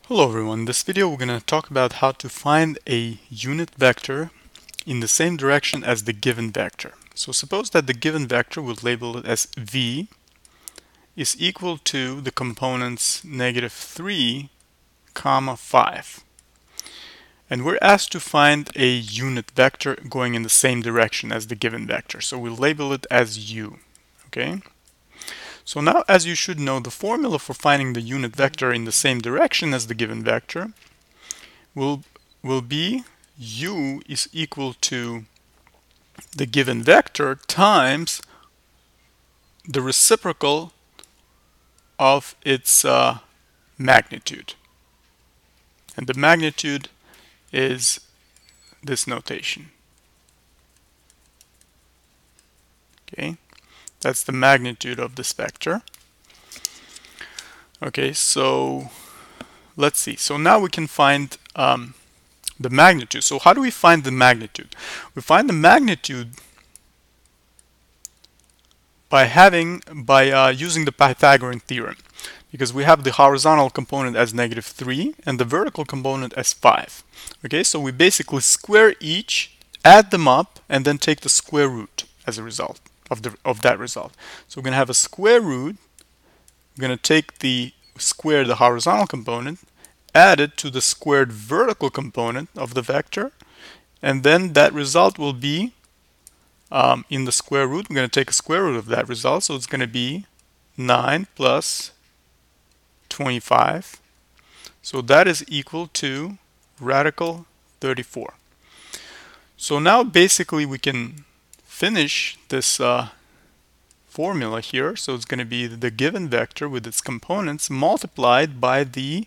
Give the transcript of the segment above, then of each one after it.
Hello everyone, in this video we're going to talk about how to find a unit vector in the same direction as the given vector. So suppose that the given vector, we'll label it as v, is equal to the components -3, 5. And we're asked to find a unit vector going in the same direction as the given vector. So we'll label it as u. Okay? So now, as you should know, the formula for finding the unit vector in the same direction as the given vector will be u is equal to the given vector times the reciprocal of its magnitude. And the magnitude is this notation. Okay, that's the magnitude of this vector. Okay, so let's see. So now we can find the magnitude. So how do we find the magnitude? We find the magnitude by using the Pythagorean theorem, because we have the horizontal component as -3 and the vertical component as 5. Okay, so we basically square each, add them up, and then take the square root as a result of that result. So we're going to have a square root. We're going to take the horizontal component, add it to the squared vertical component of the vector, and then that result will be in the square root. We're going to take a square root of that result, so it's going to be 9 plus 25. So that is equal to radical 34. So now basically we can finish this formula here. So it's going to be the given vector with its components multiplied by the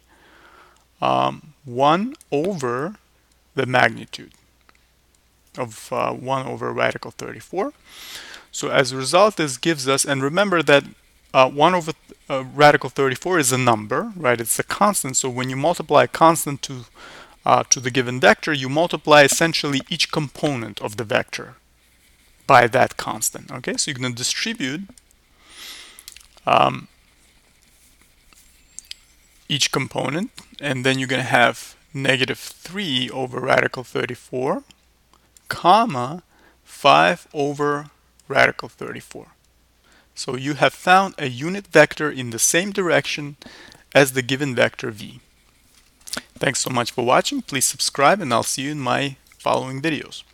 1 over the magnitude of 1 over radical 34. So as a result, this gives us, and remember that 1 over radical 34 is a number, right? It's a constant. So when you multiply a constant to the given vector, you multiply essentially each component of the vector by that constant. Okay, so you're going to distribute each component, and then you're going to have -3 over radical 34, comma 5 over radical 34. So you have found a unit vector in the same direction as the given vector v. Thanks so much for watching. Please subscribe, and I'll see you in my following videos.